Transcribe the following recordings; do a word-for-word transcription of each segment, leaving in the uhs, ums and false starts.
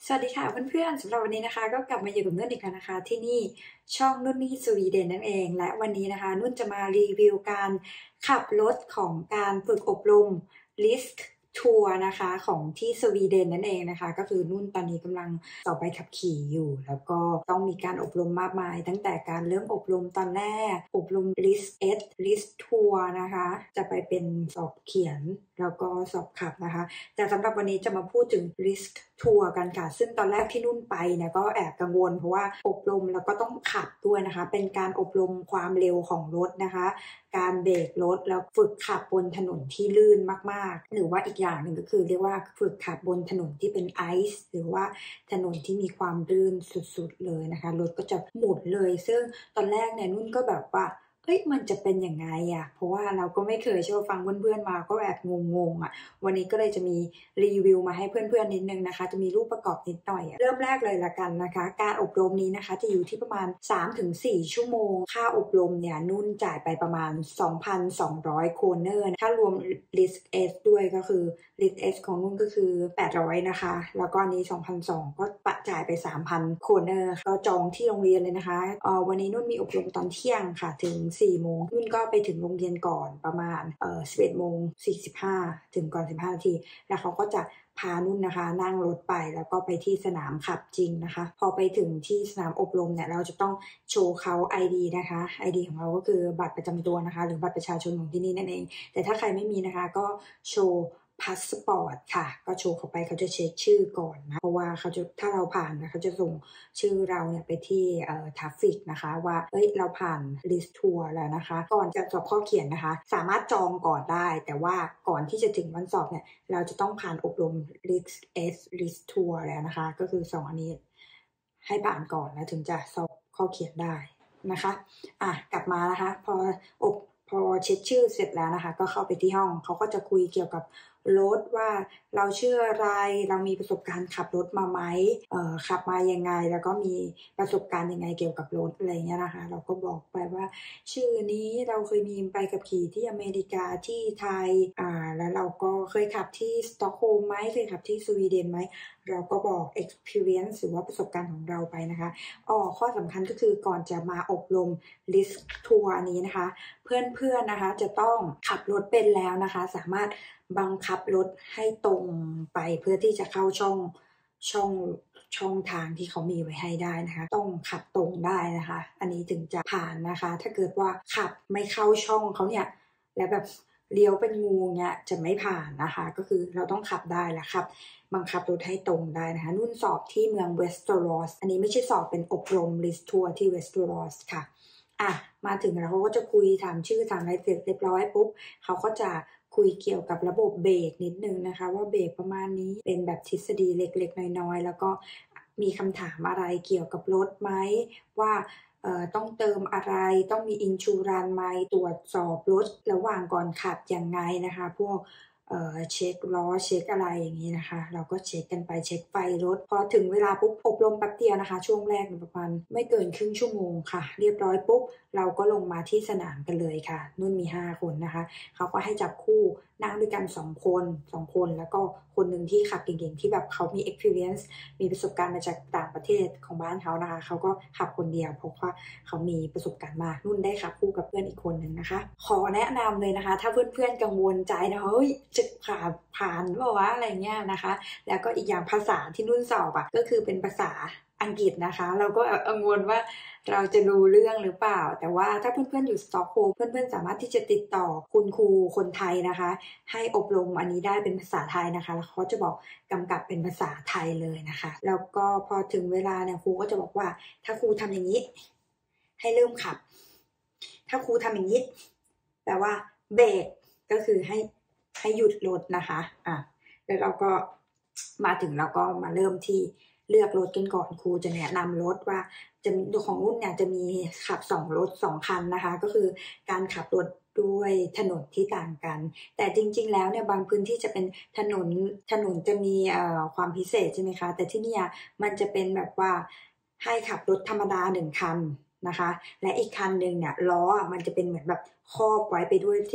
สวัสดีค่ะเพื่อนๆสำหรับวันนี้นะคะก็กลับมาอยู่กับนุ่นอีกแล้วนะคะที่นี่ช่องนุ่นนี่สวีเดนนั่นเองและวันนี้นะคะนุ่นจะมารีวิวการขับรถของการฝึกอบรม Risk ทัวร์นะคะของที่สวีเดนนั่นเองนะคะก็คือนุ่นตอนนี้กำลังสอบใบขับขี่อยู่แล้วก็ต้องมีการอบรมมากมายตั้งแต่การเริ่มอบรมตอนแรกอบรม Risk S Risk ทัวร์นะคะจะไปเป็นสอบเขียนแล้วก็สอบขับนะคะแต่สำหรับวันนี้จะมาพูดถึง Risk ทัวร์กันค่ะซึ่งตอนแรกที่นุ่นไปเนี่ยก็แอบกังวลเพราะว่าอบรมแล้วก็ต้องขับด้วยนะคะเป็นการอบรมความเร็วของรถนะคะการเบรกรถแล้วฝึกขับบนถนนที่ลื่นมากๆหรือว่าอีกอย่างหนึ่งก็คือเรียกว่าฝึกขับบนถนนที่เป็นไอซ์หรือว่าถนนที่มีความลื่นสุดๆเลยนะคะรถก็จะหมุนเลยซึ่งตอนแรกเนี่ยนุ่นก็แบบว่าเฮ้ยมันจะเป็นยังไงอะเพราะว่าเราก็ไม่เคยเชื่อฟังเพื่อนๆมาก็แอบงงๆอะวันนี้ก็เลยจะมีรีวิวมาให้เพื่อนๆนิดนึงนะคะจะมีรูปประกอบนิดหน่อยเริ่มแรกเลยละกันนะคะการอบรมนี้นะคะจะอยู่ที่ประมาณ สามถึงสี่ ชั่วโมงค่าอบรมเนี่ยนุ่นจ่ายไปประมาณ สองพันสองร้อย โครเนอร์ถ้ารวม Risk S ด้วยก็คือ Risk S ของนุ่นก็คือแปดร้อยนะคะแล้วก็อันนี้ สองพันสองร้อย ก็ปะจ่ายไป สามพัน โครเนอร์ก็จองที่โรงเรียนเลยนะคะเอ่อวันนี้นุ่นมีอบรมตอนเที่ยงค่ะถึงสี่โมงนุ่นก็ไปถึงโรงเรียนก่อนประมาณเอ่อสิบเอ็ดโมงสี่สิบห้าถึงก่อนสิบห้านาทีแล้วเขาก็จะพานุ่นนะคะนั่งรถไปแล้วก็ไปที่สนามขับจริงนะคะพอไปถึงที่สนามอบรมเนี่ยเราจะต้องโชว์เขา ไอ ดี นะคะ ไอ ดี ของเราก็คือบัตรประจำตัวนะคะหรือบัตรประชาชนของที่นี่นั่นเองแต่ถ้าใครไม่มีนะคะก็โชว์พาสปอร์ตค่ะก็โชว์เข้าไปเขาจะเช็คชื่อก่อนนะเพราะว่าเขาจะถ้าเราผ่านนะเขาจะส่งชื่อเราเนี่ยไปที่เอ่อทราฟฟิกนะคะว่าเอ้ยเราผ่านลิสต์ทัวร์แล้วนะคะก่อนจะสอบข้อเขียนนะคะสามารถจองก่อนได้แต่ว่าก่อนที่จะถึงวันสอบเนี่ยเราจะต้องผ่านอบรม Risk S Risk Tour แล้วนะคะก็คือสองอันนี้ให้ผ่านก่อนแล้วถึงจะสอบข้อเขียนได้นะคะอ่ะกลับมานะคะพออบพอเช็คชื่อเสร็จแล้วนะคะก็เข้าไปที่ห้องเขาก็จะคุยเกี่ยวกับรถว่าเราชื่ออะไรเรามีประสบการณ์ขับรถมาไหมเอ่อขับมายังไงแล้วก็มีประสบการณ์ยังไงเกี่ยวกับรถอะไรเงี้ยนะคะเราก็บอกไปว่าชื่อนี้เราเคยมีใบขับขี่ที่อเมริกาที่ไทยอ่าแล้วเราก็เคยขับที่สต็อกโฮล์มไหมเคยขับที่สวีเดนไหมเราก็บอก experience หรือว่าประสบการณ์ของเราไปนะคะอ๋อข้อสำคัญก็คือก่อนจะมาอบรม Risk Tour นี้นะคะเพื่อนๆนะคะจะต้องขับรถเป็นแล้วนะคะสามารถบังคับรถให้ตรงไปเพื่อที่จะเข้าช่องช่องช่องทางที่เขามีไว้ให้ได้นะคะต้องขับตรงได้นะคะอันนี้ถึงจะผ่านนะคะถ้าเกิดว่าขับไม่เข้าช่องเขาเนี่ยแล้วแบบเลี้ยวเป็นงูเนี่ยจะไม่ผ่านนะคะก็คือเราต้องขับได้แหละครับบังคับรถให้ตรงได้นะคะนุ่นสอบที่เมืองเวสเทอรอสอันนี้ไม่ใช่สอบเป็นอบรม Risk Tour ที่เวสเทอรอสค่ะอ่ะมาถึงแล้วเขาก็จะคุยถามชื่อถามอะไรเสร็จเรียบร้อยปุ๊บเขาก็จะคุยเกี่ยวกับระบบเบรกนิดนึงนะคะว่าเบรกประมาณนี้เป็นแบบทฤษฎีเล็กๆน้อยๆแล้วก็มีคำถามอะไรเกี่ยวกับรถไหมว่าเอ่อต้องเติมอะไรต้องมีอินชูรันไหมตรวจสอบรถระหว่างก่อนขับยังไงนะคะพวกเอ่อเช็คล้อเช็คอะไรอย่างนี้นะคะเราก็เช็คกันไปเช็คไฟรถพอถึงเวลาปุ๊บอบรมแป๊บเดียวนะคะช่วงแรกประมาณไม่เกินครึ่งชั่วโมงค่ะเรียบร้อยปุ๊บเราก็ลงมาที่สนามกันเลยค่ะนุ่นมีห้าคนนะคะเขาก็ให้จับคู่นั่งด้วยกันสองคนสองคนแล้วก็คนหนึ่งที่ขับเก่งๆที่แบบเขามี experience มีประสบการณ์มาจากต่างประเทศของบ้านเขานะคะเขาก็ขับคนเดียวเพราะว่าเขามีประสบการณ์มากนุ่นได้ขับคู่กับเพื่อนอีกคนหนึ่งนะคะขอแนะนำเลยนะคะถ้าเพื่อนๆกังวลใจนะเฮ้ยจะผ่านผ่านหรือวะอะไรเงี้ยนะคะแล้วก็อีกอย่างภาษาที่นุ่นสอบอ่ะก็คือเป็นภาษาอังกฤษนะคะเราก็กังวลว่าเราจะรู้เรื่องหรือเปล่าแต่ว่าถ้าเพื่อนๆอยู่สต็อกโฮล์มเพื่อนๆสามารถที่จะติดต่อคุณครูคนไทยนะคะให้อบรมอันนี้ได้เป็นภาษาไทยนะคะแล้วเขาจะบอกกำกับเป็นภาษาไทยเลยนะคะแล้วก็พอถึงเวลาเนี่ยครูก็จะบอกว่าถ้าครูทำอย่างนี้ให้เริ่มขับถ้าครูทำอย่างนี้แปลว่าเบรกก็คือให้ให้หยุดรถนะคะอ่ะแล้วเราก็มาถึงเราก็มาเริ่มที่เลือกรถกันก่อนครูจะแนะนำรถว่าจะมีของรุ่นเนี่ยจะมีขับสองรถสองคันนะคะก็คือการขับรถด้วยถนนที่ต่างกันแต่จริงๆแล้วเนี่ยบางพื้นที่จะเป็นถนนถนนจะมีเอ่อความพิเศษใช่ไหมคะแต่ที่นี่มันจะเป็นแบบว่าให้ขับรถธรรมดาหนึ่งคันนะคะและอีกคันหนึ่งเนี่ยล้อมันจะเป็นเหมือนแบบครอบไว้ไปด้วยที่แบบ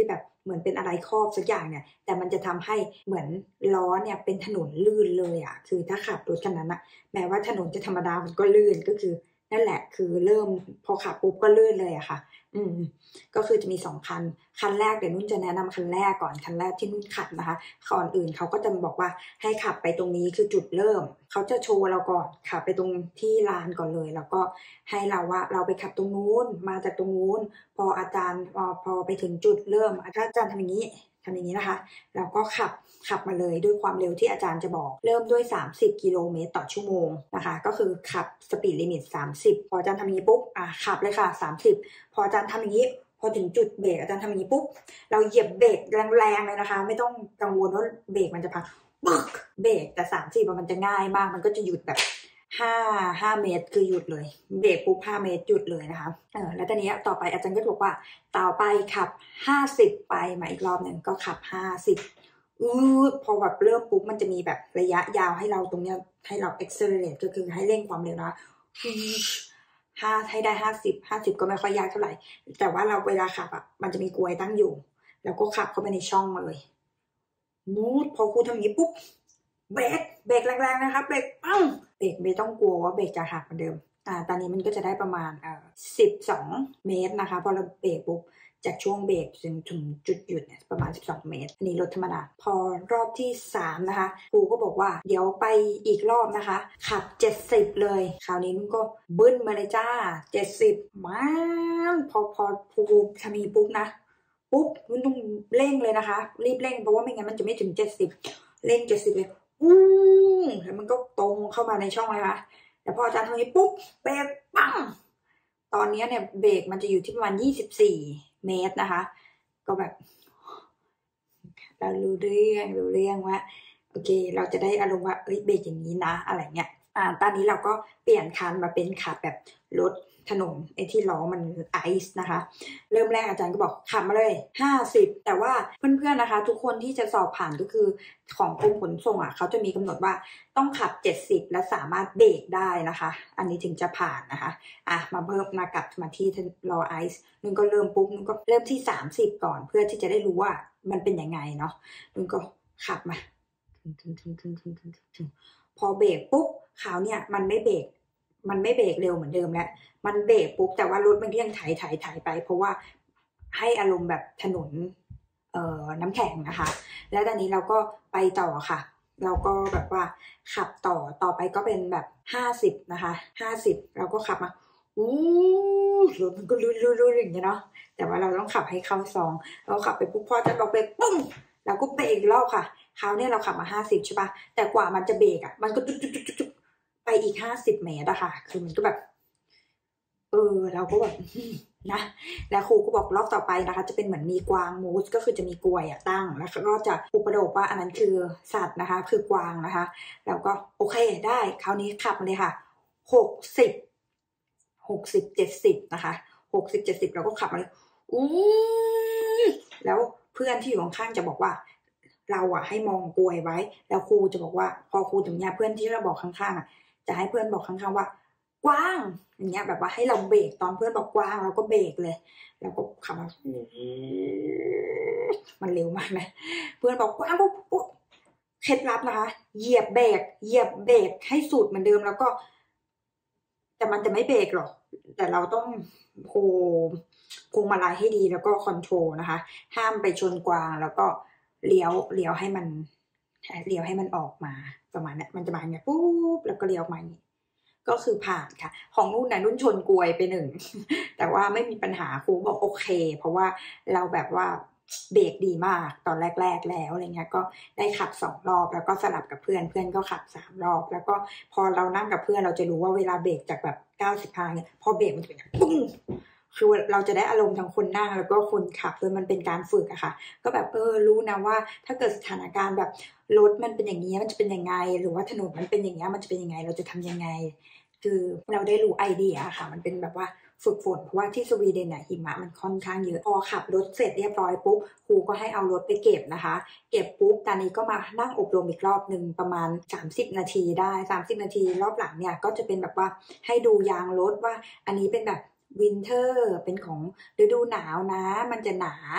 เหมือนเป็นอะไรครอบสักอย่างเนี่ยแต่มันจะทำให้เหมือนล้อเนี่ยเป็นถนนลื่นเลยอ่ะคือถ้าขับรถคันนั้นอะแม้ว่าถนนจะธรรมดามันก็ลื่นก็คือนั่นแหละคือเริ่มพอขับปุ๊บก็ลื่นเลยอะค่ะอืมก็คือจะมีสองคันคันแรกเดี๋ยวนุ่นจะแนะนำคันแรกก่อนคันแรกที่นุ่นขับนะคะก่อนอื่นเขาก็จะบอกว่าให้ขับไปตรงนี้คือจุดเริ่มเขาจะโชว์เราก่อนขับไปตรงที่ลานก่อนเลยแล้วก็ให้เราว่าเราไปขับตรงนู้นมาจากตรงนู้นพออาจารย์พอพอไปถึงจุดเริ่มอาจารย์ทำอย่างนี้ทำอย่างนี้นะคะแล้วก็ขับขับมาเลยด้วยความเร็วที่อาจารย์จะบอกเริ่มด้วยสามสิบกิโลเมตรต่อชั่วโมงนะคะก็คือขับสปีดลิมิตสามสิบพออาจารย์ทำอย่างนี้ปุ๊บอ่ะขับเลยค่ะสามสิบพออาจารย์ทำอย่างนี้พอถึงจุดเบรกอาจารย์ทำอย่างนี้ปุ๊บเราเหยียบเบรกแรงๆเลยนะคะไม่ต้องกังวลว่าเบรกมันจะพังปึ๊กเบรกแต่สามสิบมันจะง่ายมากมันก็จะหยุดแบบห้าห้าเมตรคือหยุดเลยเบรกปุ๊บห้าเมตรหยุดเลยนะคะเออแล้วตอนนี้ต่อไปอาจารย์ก็บอกว่าต่อไปขับห้าสิบไปมาอีกรอบหนึ่งก็ขับห้าสิบอือพอแบบเริ่มปุ๊บมันจะมีแบบระยะยาวให้เราตรงเนี้ยให้เรา accelerate ก็คือให้เร่งความเร็วนะห้าให้ได้ห้าสิบห้าสิบก็ไม่ค่อยยากเท่าไหร่แต่ว่าเราเวลาขับอ่ะมันจะมีกลวยตั้งอยู่แล้วก็ขับเข้าไปในช่องเลยมูดพอครูทำอย่างนี้ปุ๊บเบรกเบรกแรงๆนะครับเบรกปั้งเบรกไม่ต้องกลัวว่าเบรกจะหักเหมือนเดิมอ่าตอนนี้มันก็จะได้ประมาณเอ่อสิบสองเมตรนะคะพอเราเบรกปุ๊บจากช่วงเบรกจนถึงจุดหยุดเนี่ยประมาณสิบสองเมตรอันนี้รถธรรมดาพอรอบที่สามนะคะครูก็บอกว่าเดี๋ยวไปอีกรอบนะคะขับเจ็ดสิบเลยคราวนี้มันก็บึ้นมาเลยจ้าเจ็ดสิบมาพอพอครูทำนี้ปุ๊บนะปุ๊บมันต้องเร่งเลยนะคะรีบเร่งเพราะว่าไม่งั้นมันจะไม่ถึงเจ็ดสิบเร่งเจ็ดสิบเลยอู้แล้วมันก็ตรงเข้ามาในช่องเลยค่ะแต่พออาจารย์ทำนี้ปุ๊บเบรกปังตอนนี้เนี่ยเบรกมันจะอยู่ที่ประมาณยี่สิบสี่เมตรนะคะก็แบบเรารู้เรื่องรู้เรื่องว่าโอเคเราจะได้อารมณ์ว่าเอ้ยเบรกอย่างนี้นะอะไรเงี้ยอ่าตอนนี้เราก็เปลี่ยนคันมาเป็นขับแบบรถถนนไอ้ที่ล้อมันไอซ์นะคะเริ่มแรกอาจารย์ก็บอกขับมาเลยห้าสิบแต่ว่าเพื่อนๆนะคะทุกคนที่จะสอบผ่านก็คือของกรมขนส่งอ่ะเขาจะมีกำหนดว่าต้องขับเจ็ดสิบและสามารถเบรกได้นะคะอันนี้ถึงจะผ่านนะคะอ่ะมาเพิ่มมากลับมาที่ล้อไอซ์นึงก็เริ่มปุ๊บนึงก็เริ่มที่สามสิบก่อนเพื่อที่จะได้รู้ว่ามันเป็นยังไงเนาะนึงก็ขับมาพอเบรกปุ๊บคราวเนี่ยมันไม่เบรกมันไม่เบรกเร็วเหมือนเดิมแล้วมันเบรกปุ๊บแต่ว่ารถมันก็ยังไถไถไถไปเพราะว่าให้อารมณ์แบบถนนเอ่อน้ำแข็งนะคะแล้วตอนนี้เราก็ไปต่อค่ะเราก็แบบว่าขับต่อต่อไปก็เป็นแบบห้าสิบนะคะห้าสิบเราก็ขับมาอู้รถมันก็ลื่นๆๆอย่างเงี้ยเนาะแต่ว่าเราต้องขับให้เข้าซองเราขับไปปุ๊บพอจะบอกเบรกปุ้งเราก็เบรกอีกรอบค่ะคราวนี้เราขับมาห้าสิบใช่ปะแต่กว่ามันจะเบรกอ่ะมันก็จุ๊บๆๆไปอีกห้าสิบเมตรอะค่ะคือมันก็แบบเออเราก็แบบนะแล้วครูก็บอกรอบต่อไปนะคะจะเป็นเหมือนมีกวางมูสก็คือจะมีกลวยอะตั้งแล้วก็จะอุปโลกว่าอันนั้นคือสัตว์นะคะคือกวางนะคะแล้วก็โอเคได้คราวนี้ขับมาเลยค่ะหกสิบหกสิบเจ็ดสิบนะคะหกสิบเจ็ดสิบเราก็ขับมาเลยอู้แล้วเพื่อนที่อยู่ข้างๆจะบอกว่าเราอะให้มองกลวยไว้แล้วครูจะบอกว่าพอครูถึงเนี่ยเพื่อนที่เราบอกข้างๆอะจะให้เพื่อนบอกข้างๆว่ากว้างอย่างเงี้ยแบบว่าให้เราเบรกตอนเพื่อนบอกกว้างเราก็เบรกเลยแล้วก็ขับมามันเร็วมากนะเพื่อนบอกกว้างปุ๊บปุ๊บเคล็ดลับนะคะเหยียบเบรกเหยียบเบรกให้สุดเหมือนเดิมแล้วก็แต่มันจะไม่เบรกหรอกแต่เราต้องโฮพวงมาลัยให้ดีแล้วก็คอนโทรลนะคะห้ามไปชนกวางแล้วก็เลี้ยวเลี้ยวให้มันเลี้ยวให้มันออกมาประมาณนี้มันจะมาอย่างเงี้ยปุ๊บแล้วก็เลี้ยวมาอย่างนี้ก็คือผ่านค่ะของนุ่นนะนุ่นชนกลวยไปหนึ่งแต่ว่าไม่มีปัญหาครูบอกโอเคเพราะว่าเราแบบว่าเบรกดีมากตอนแรกๆแล้วอะไรเงี้ยก็ได้ขับสองรอบแล้วก็สลับกับเพื่อนเพื่อนก็ขับสามรอบแล้วก็พอเรานั่งกับเพื่อนเราจะรู้ว่าเวลาเบรกจากแบบเก้าสิบห้าเนี่ยพอเบรกมันจะเป็นปุ้งคือเราจะได้อารมณ์ทั้งคนนั่งแล้วก็คนขับด้วยมันเป็นการฝึกอะค่ะก็แบบเออรู้นะว่าถ้าเกิดสถานการณ์แบบรถมันเป็นอย่างนี้มันจะเป็นยังไงหรือว่าถนนมันเป็นอย่างนี้มันจะเป็นยังไงเราจะทำยังไงคือเราได้รู้ไอเดียค่ะมันเป็นแบบว่าฝึกฝนเพราะว่าที่สวีเดนเนี่ยหิมะมันค่อนข้างเยอะพอขับรถเสร็จเรียบร้อยปุ๊บครูก็ให้เอารถไปเก็บนะคะเก็บปุ๊บตอนนี้ก็มานั่งอบรมอีกรอบหนึ่งประมาณสามสิบนาทีได้สามสิบนาทีรอบหลังเนี่ยก็จะเป็นแบบว่าให้ดูยางรถว่าอันนี้เป็นแบบวินเทอร์เป็นของฤดูหนาวนะมันจะหนา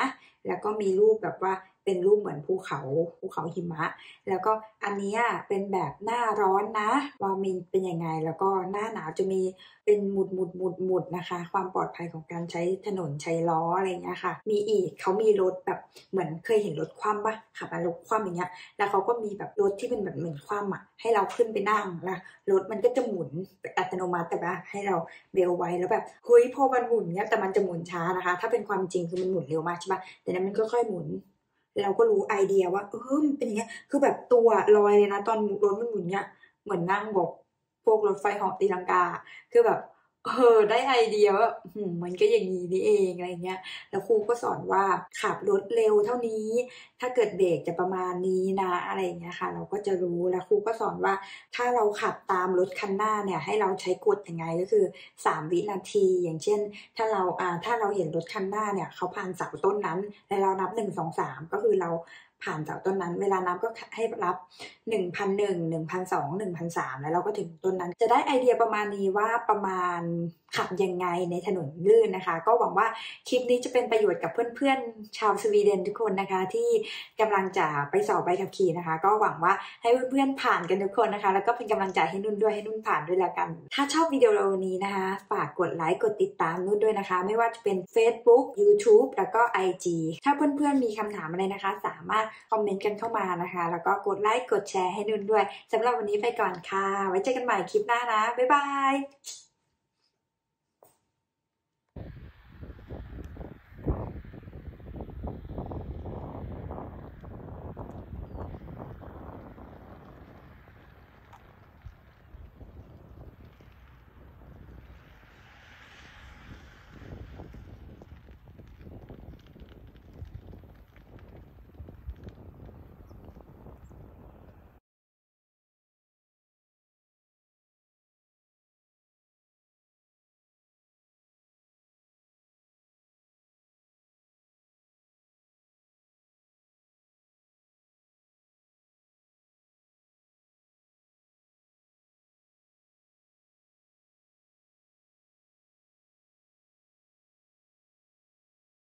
แล้วก็มีรูปแบบว่าเป็นรูปเหมือนภูเขาภูเขาหิมะแล้วก็อันนี้เป็นแบบหน้าร้อนนะว่ามีเป็นยังไงแล้วก็หน้าหนาวจะมีเป็นหมุดหมุดหมุดหมุดนะคะความปลอดภัยของการใช้ถนนใช้ล้ออะไรเงี้ยค่ะมีอีกเขามีรถแบบเหมือนเคยเห็นรถคว่ำปะขับมารถคว่ำอย่างเงี้ยแล้วเขาก็มีแบบรถที่เป็นแบบเหมือนคว่ำอ่ะให้เราขึ้นไปนั่งนะรถมันก็จะหมุนอัตโนมัติแต่ว่าให้เราเบลไว้แล้วแบบเฮ้ยพอมันหมุนเนี้ยแต่มันจะหมุนช้านะคะถ้าเป็นความจริงคือมันหมุนเร็วมากใช่ปะแต่นั้นมันก็ค่อยหมุนเราก็รู้ไอเดียว่าเออมันเป็นอย่างเงี้ยคือแบบตัวลอยเลยนะตอนรถมันหมุนเนี้ยเหมือนนั่งบอกพวกรถไฟเหาะตีลังกาคือแบบเออได้ไอเดียว่าหืมมันก็อย่างนี้นี่เองอะไรเงี้ยแล้วครูก็สอนว่าขับรถเร็วเท่านี้ถ้าเกิดเบรกจะประมาณนี้นะอะไรเงี้ยค่ะเราก็จะรู้แล้วครูก็สอนว่าถ้าเราขับตามรถคันหน้าเนี่ยให้เราใช้กฎยังไงก็คือสามวินาทีอย่างเช่นถ้าเราอ่าถ้าเราเห็นรถคันหน้าเนี่ยเขาผ่านเสาต้นนั้นแล้วเรานับหนึ่ง สอง สามก็คือเราผ่านเสาต้นนั้นเวลานับก็ให้รับ หนึ่งพันหนึ่ง หนึ่งพันสอง หนึ่งพันสาม แล้วเราก็ถึงต้นนั้นจะได้ไอเดียประมาณนี้ว่าประมาณขับยังไงในถนนลื่นนะคะก็หวังว่าคลิปนี้จะเป็นประโยชน์กับเพื่อนๆชาวสวีเดนทุกคนนะคะที่กำลังจะไปสอบใบขับขี่นะคะก็หวังว่าให้เพื่อนๆผ่านกันทุกคนนะคะแล้วก็เป็นกำลังใจให้นุ่นด้วยให้นุ่นผ่านด้วยแล้วกันถ้าชอบวิดีโอเรานี้นะคะฝากกดไลค์กดติดตามนุ่นด้วยนะคะไม่ว่าจะเป็น Facebook YouTube แล้วก็ ไอ จี ถ้าเพื่อนๆมีคำถามอะไรนะคะสามารถคอมเมนต์กันเข้ามานะคะแล้วก็กดไลค์กดแชร์ให้นุ่นด้วยสำหรับวันนี้ไปก่อนค่ะไว้เจอกันใหม่คลิปหน้านะบ๊ายบาย